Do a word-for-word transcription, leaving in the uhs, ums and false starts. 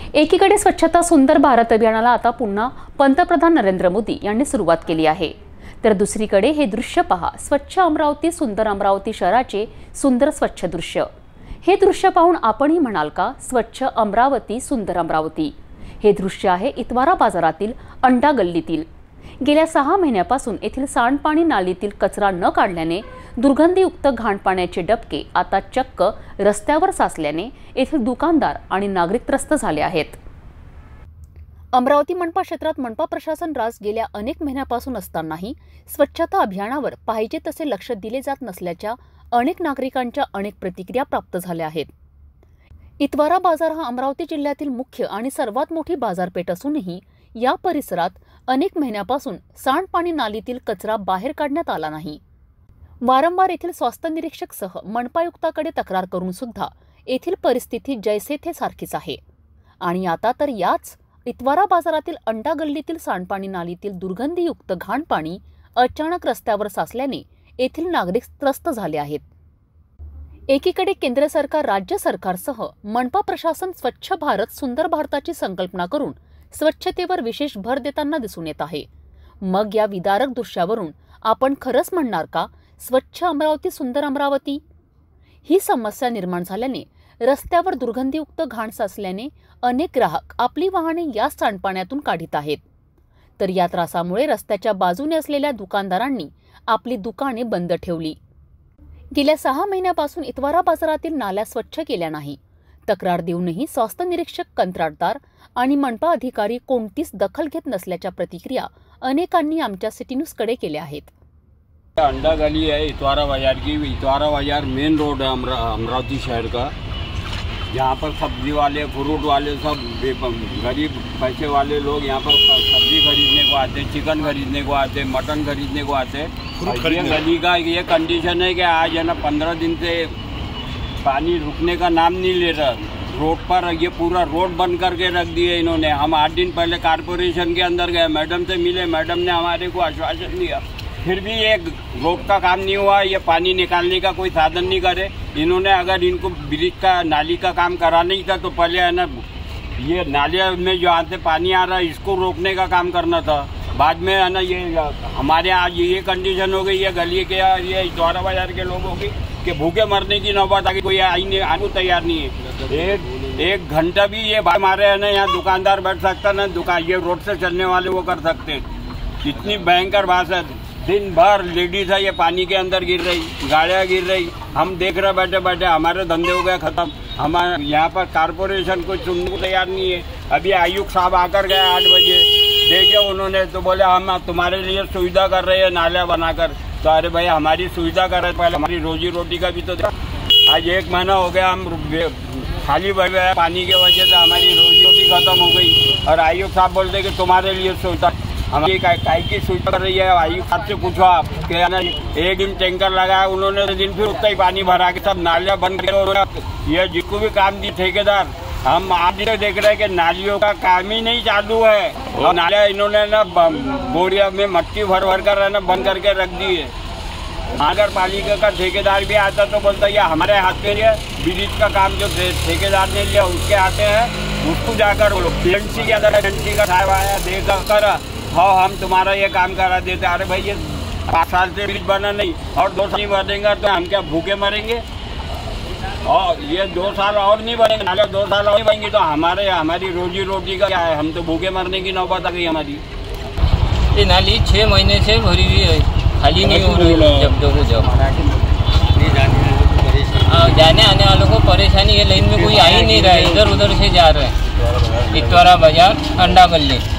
एकीकडे स्वच्छता सुंदर भारत अभियानाला आता पुन्हा पंतप्रधान नरेंद्र मोदी यांनी सुरुवात केली आहे, तर दुसरीकडे हे दृश्य पहा। स्वच्छ अमरावती सुंदर अमरावती शहराचे सुंदर स्वच्छ दृश्य। हे दृश्य पाहून आपणही म्हणाल का स्वच्छ अमरावती सुंदर अमरावती। हे दृश्य आहे इतवारा बाजारातील अंडा गल्लीतील। गेल्या सहा महिन्यापासून येथील सांडपाणी नालीतील कचरा न काढल्याने दुर्गंधीयुक्त घाण पाण्याचे डबके आता चक्क रस्त्यावर साचल्याने येथील दुकानदार आणि नागरिक त्रस्त झाले आहेत। अमरावती मनपा क्षेत्रात मनपा प्रशासन राज गेल्या अनेक महिन्यापासून असतानाही स्वच्छता अभियानावर पाहिजे तसे लक्ष दिले जात नसल्याच्या अनेक नागरिकांच्या अनेक प्रतिक्रिया प्राप्त झाल्या आहेत। इतवारा बाजार हा अमरावती जिल्ह्यातील मुख्य आणि सर्वात मोठी बाजारपेठ असूनही या परिसरात अनेक महिन्यापासून सांडपाणी नालीतील कचरा बाहेर काढण्यात आला नाही। वारंवार येथील स्वास्थ्य निरीक्षक सह मनपायुक्ताकडे तक्रार करून सुद्धा येथील परिस्थिती जैसे थे सारखीच आहे। आणि आता तर याच इतवारा बाजारातील अंडा गल्लीतील सांडपाणी नालीतील दुर्गंधीयुक्त घाण पाणी अचानक रस्त्यावर साचल्याने येथील नागरिक त्रस्त झाले आहेत। एकीकडे केंद्र सरकार राज्य सरकारसह मनपा प्रशासन स्वच्छ भारत सुंदर भारताची संकल्पना करून स्वच्छतेवर विशेष भर देताना दिसून येत आहे। मग या विदारक दृश्यावरून आपण खरंच म्हणणार का स्वच्छ अमरावती सुंदर अमरावती। ही समस्या निर्माण झाल्याने रस्त्यावर दुर्गंधीयुक्त घाण साचल्याने अनेक ग्राहक आपली वाहने या सांडपाण्यातून काढीत आहेत, तर या त्रासामुळे रस्त्याच्या बाजूने असलेल्या दुकानदारांनी आपली दुकाने बंद ठेवली। गेल्या सहा महिन्यापासून इतवारा बाजारातील नाल्या स्वच्छ केल्या नाही। तक्रार देऊनही स्वास्थ्य निरीक्षक, कंत्राटदार आणि मनपा अधिकारी कोणतीच दखल घेत नसल्याच्या प्रतिक्रिया अनेकांनी आमच्या सिटी न्यूजकडे केल्या आहेत। अंडा गली है इतवारा बाजार की। इतवारा बाजार मेन रोड है अमरा, अमरावती शहर का। यहाँ पर सब्जी वाले, फ्रूट वाले, सब गरीब पैसे वाले लोग यहाँ पर सब्जी खरीदने को आते, चिकन खरीदने को आते, मटन खरीदने को आते। ये गली का ये कंडीशन है कि आज है ना पंद्रह दिन से पानी रुकने का नाम नहीं ले रहा। रोड पर ये पूरा रोड बंद करके रख दिए इन्होंने। हम आठ दिन पहले कारपोरेशन के अंदर गए, मैडम से मिले, मैडम ने हमारे को आश्वासन दिया, फिर भी ये रोड का काम नहीं हुआ। ये पानी निकालने का कोई साधन नहीं करे इन्होंने। अगर इनको ब्रिज का नाली का काम कराना ही था तो पहले है ना ये नाले में जो आते पानी आ रहा है इसको रोकने का काम करना था। बाद में है ना ये हमारे आज ये कंडीशन हो गई है गली के ये इतवारा बाजार के लोगों की कि भूखे मरने की नौबत आ गई। कोई आई नहीं, आने को तैयार नहीं है। एक एक घंटा भी ये हमारे है ना यहाँ दुकानदार बैठ सकता ना, दुकान ये रोड से चलने वाले वो कर सकते। इतनी भयंकर बात है। दिन भर लेडीज है ये पानी के अंदर गिर रही, गाड़ियाँ गिर रही। हम देख रहे बैठे बैठे हमारे धंधे हो गए खत्म। हमारे यहाँ पर कारपोरेशन कोई सुनने को तैयार नहीं है। अभी आयुक्त साहब आकर गए आठ बजे, देखे उन्होंने तो बोले हम तुम्हारे लिए सुविधा कर रहे हैं नाला बनाकर। तो अरे भाई हमारी सुविधा कर रहे, पहले हमारी रोजी रोटी का भी तो। आज एक महीना हो गया हम खाली बैठे हैं, पानी की वजह से हमारी रोजी रोटी खत्म हो गई। और आयुक्त साहब बोलते कि तुम्हारे लिए सुविधा, हमारी काय की सुविधा कर रही है। आयुक्त साहब से पूछो आप कि ना एक दिन टैंकर लगाया उन्होंने, दिन फिर उतना ही पानी भरा के सब नालियाँ बंद कर। ये जिसको भी काम दी ठेकेदार, हम आज देख रहे हैं कि नालियों का काम ही नहीं चालू है। और नालियाँ इन्होंने ना बोरिया में मट्टी भर भर कर ना बंद करके रख दी है। नगर पालिका का ठेकेदार भी आता तो बोलता ये हमारे हाथ में है, ब्रिज का काम जो ठेकेदार ने लिया उसके हाथ में है, उसको जाकर बोलो। पीएनसी के अंदर पीएनसी का साहब आया देखा कर, हाँ हम तुम्हारा ये काम करा देते। अरे भाई ये पाँच साल से ब्रिज बना नहीं और दो साल नहीं बनेगा तो हम क्या भूखे मरेंगे। और ये दो साल और नहीं बनेंगे, नाले दो साल और नहीं बनेंगे तो हमारे हमारी रोजी रोटी का क्या है। हम तो भूखे मरने की नौबत आ गई हमारी। ये नाली छः महीने से भरी हुई है, खाली नहीं हो रही है। जब देखो जब जाने आने वालों को परेशानी है। लाइन में कोई आ ही नहीं रहा है, इधर उधर से जा रहे हैं। इतवारा बाजार अंडा गल्ली।